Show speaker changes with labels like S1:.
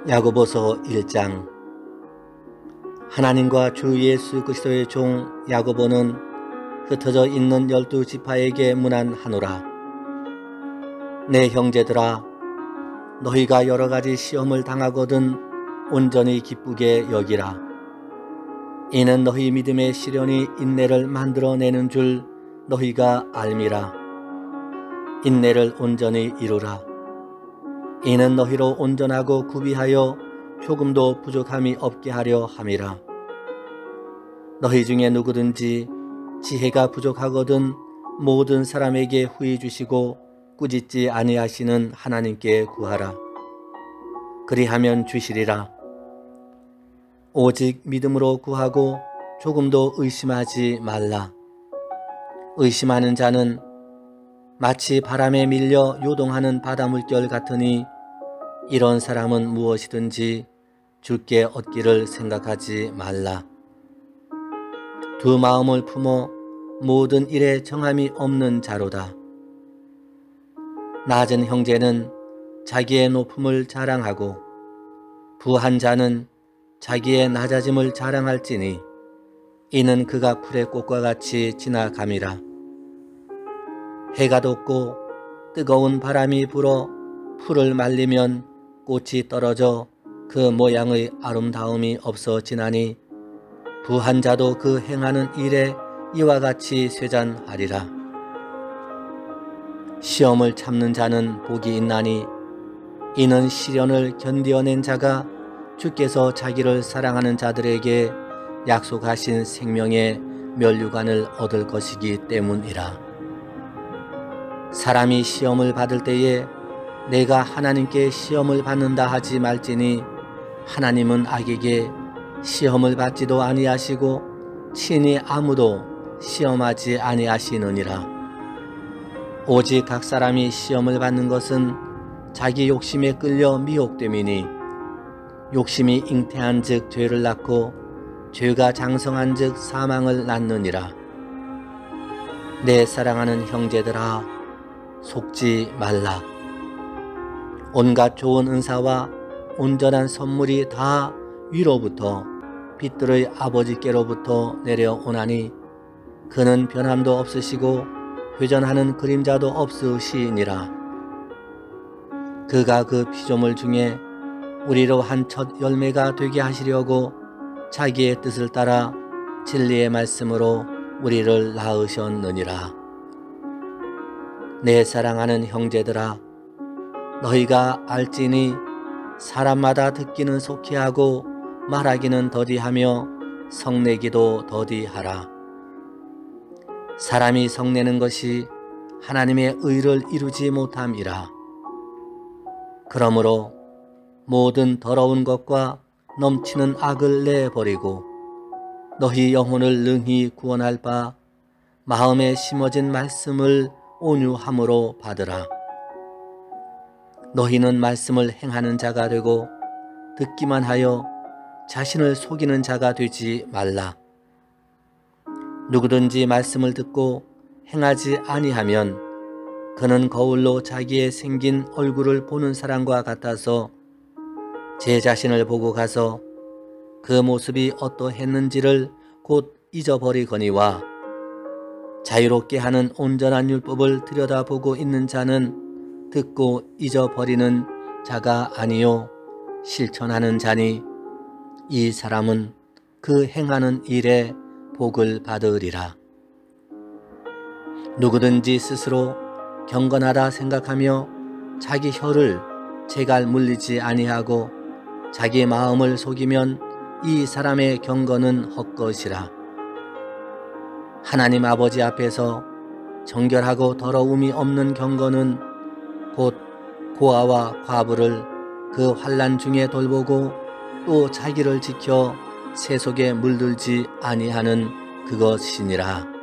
S1: 야고보서 1장. 하나님과 주 예수 그리스도의 종 야고보는 흩어져 있는 12지파에게 문안하노라. 내 형제들아, 너희가 여러가지 시험을 당하거든 온전히 기쁘게 여기라. 이는 너희 믿음의 시련이 인내를 만들어내는 줄 너희가 알미라. 인내를 온전히 이루라. 이는 너희로 온전하고 구비하여 조금도 부족함이 없게 하려 함이라. 너희 중에 누구든지 지혜가 부족하거든 모든 사람에게 후히 주시고 꾸짖지 아니하시는 하나님께 구하라. 그리하면 주시리라. 오직 믿음으로 구하고 조금도 의심하지 말라. 의심하는 자는 마치 바람에 밀려 요동하는 바다물결 같으니 이런 사람은 무엇이든지 주께 얻기를 생각하지 말라. 두 마음을 품어 모든 일에 정함이 없는 자로다. 낮은 형제는 자기의 높음을 자랑하고 부한 자는 자기의 낮아짐을 자랑할지니 이는 그가 풀의 꽃과 같이 지나감이라. 해가 돋고 뜨거운 바람이 불어 풀을 말리면 꽃이 떨어져 그 모양의 아름다움이 없어지나니 부한 자도 그 행하는 일에 이와 같이 쇠잔하리라. 시험을 참는 자는 복이 있나니 이는 시련을 견디어낸 자가 주께서 자기를 사랑하는 자들에게 약속하신 생명의 면류관을 얻을 것이기 때문이라. 사람이 시험을 받을 때에 내가 하나님께 시험을 받는다 하지 말지니 하나님은 악에게 시험을 받지도 아니하시고 친히 아무도 시험하지 아니하시느니라. 오직 각 사람이 시험을 받는 것은 자기 욕심에 끌려 미혹됨이니 욕심이 잉태한 즉 죄를 낳고 죄가 장성한 즉 사망을 낳느니라. 내 사랑하는 형제들아, 속지 말라. 온갖 좋은 은사와 온전한 선물이 다 위로부터 빛들의 아버지께로부터 내려오나니 그는 변함도 없으시고 회전하는 그림자도 없으시니라. 그가 그 피조물 중에 우리로 한 첫 열매가 되게 하시려고 자기의 뜻을 따라 진리의 말씀으로 우리를 낳으셨느니라. 내 사랑하는 형제들아, 너희가 알지니 사람마다 듣기는 속히 하고 말하기는 더디하며 성내기도 더디하라. 사람이 성내는 것이 하나님의 의를 이루지 못함이라. 그러므로 모든 더러운 것과 넘치는 악을 내버리고 너희 영혼을 능히 구원할 바 마음에 심어진 말씀을 온유함으로 받으라. 너희는 말씀을 행하는 자가 되고 듣기만 하여 자신을 속이는 자가 되지 말라. 누구든지 말씀을 듣고 행하지 아니하면 그는 거울로 자기의 생긴 얼굴을 보는 사람과 같아서 제 자신을 보고 가서 그 모습이 어떠했는지를 곧 잊어버리거니와 자유롭게 하는 온전한 율법을 들여다보고 있는 자는 듣고 잊어버리는 자가 아니요 실천하는 자니 이 사람은 그 행하는 일에 복을 받으리라. 누구든지 스스로 경건하다 생각하며 자기 혀를 제갈 물리지 아니하고 자기 마음을 속이면 이 사람의 경건은 헛것이라. 하나님 아버지 앞에서 정결하고 더러움이 없는 경건은 곧 고아와 과부를 그 환난 중에 돌보고 또 자기를 지켜 새 속에 물들지 아니하는 그것이니라.